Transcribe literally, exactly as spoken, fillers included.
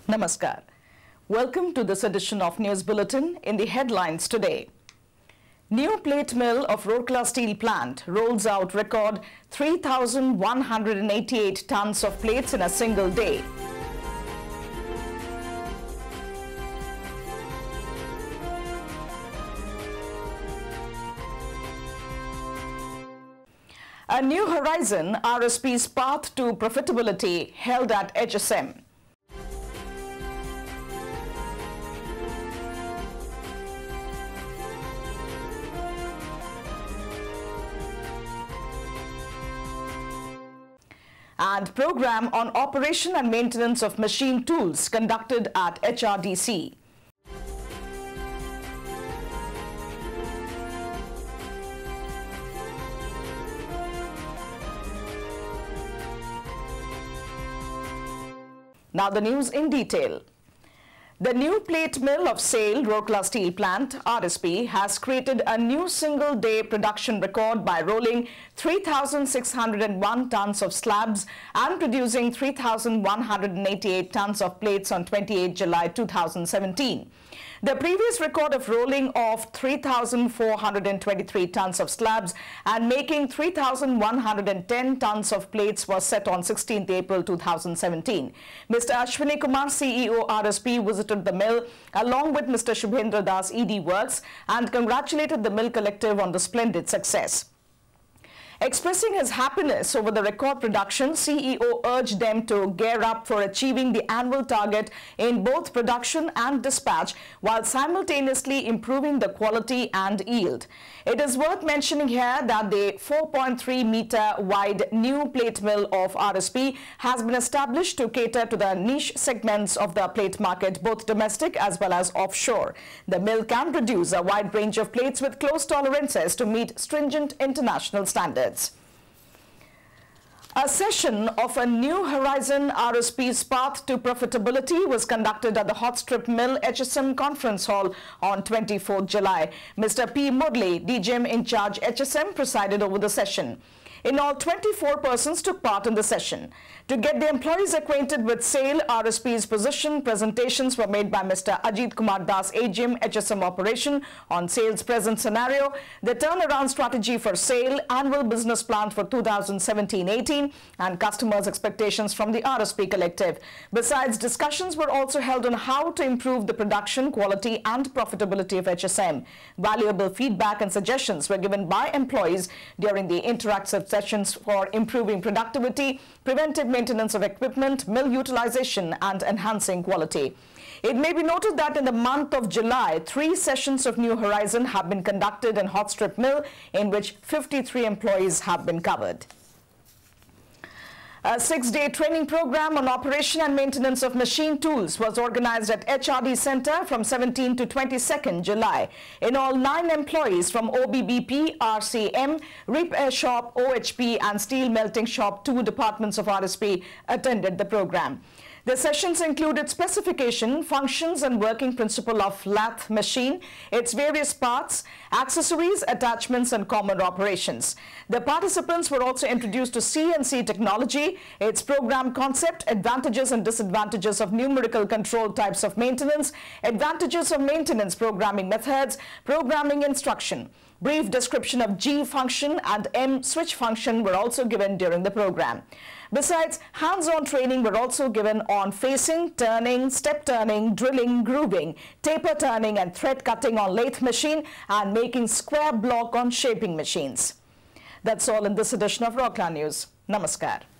Namaskar. Welcome to this edition of News Bulletin. In the headlines today, new plate mill of Rourkela Steel Plant rolls out record three thousand one hundred eighty-eight tons of plates in a single day. A New Horizon R S P's path to profitability held at H S M. And program on operation and maintenance of machine tools conducted at H R D C. Now the news in detail. The new plate mill of SAIL Rourkela Steel Plant, R S P, has created a new single-day production record by rolling three thousand six hundred one tons of slabs and producing three thousand one hundred eighty-eight tons of plates on twenty-eighth July two thousand seventeen. The previous record of rolling off three thousand four hundred twenty-three tons of slabs and making three thousand one hundred ten tons of plates was set on sixteenth April two thousand seventeen. Mister Ashwini Kumar, C E O R S P, visited the mill along with Mister Shubhendra Das, E D Works, and congratulated the mill collective on the splendid success. Expressing his happiness over the record production, C E O urged them to gear up for achieving the annual target in both production and dispatch while simultaneously improving the quality and yield. It is worth mentioning here that the four point three meter wide new plate mill of R S P has been established to cater to the niche segments of the plate market, both domestic as well as offshore. The mill can produce a wide range of plates with close tolerances to meet stringent international standards. A session of a New Horizon R S P's path to profitability was conducted at the Hot Strip Mill H S M Conference Hall on twenty-fourth July. Mister P. Murli, D G M in charge H S M, presided over the session. In all, twenty-four persons took part in the session. To get the employees acquainted with SAIL R S P's position, presentations were made by Mister Ajit Kumar Das, A G M, H S M Operation, on SAIL's present scenario, the turnaround strategy for SAIL, annual business plan for two thousand seventeen eighteen, and customers' expectations from the R S P collective. Besides, discussions were also held on how to improve the production, quality, and profitability of H S M. Valuable feedback and suggestions were given by employees during the interactive sessions for improving productivity, preventive maintenance of equipment, mill utilization, and enhancing quality. It may be noted that in the month of July, three sessions of New Horizon have been conducted in Hot Strip Mill, in which fifty-three employees have been covered. A six-day training program on operation and maintenance of machine tools was organized at H R D Center from seventeenth to twenty-second July. In all, nine employees from O B B P, R C M, Repair Shop, O H P, and Steel Melting Shop, two departments of R S P, attended the program. The sessions included specification, functions, and working principle of lathe machine, its various parts, accessories, attachments, and common operations. The participants were also introduced to C N C technology, its program concept, advantages and disadvantages of numerical control types of maintenance, advantages of maintenance programming methods, programming instruction. Brief description of G function and M switch function were also given during the program. Besides, hands-on training were also given on facing, turning, step turning, drilling, grooving, taper turning, and thread cutting on lathe machine, and making square block on shaping machines. That's all in this edition of Rourkela News. Namaskar.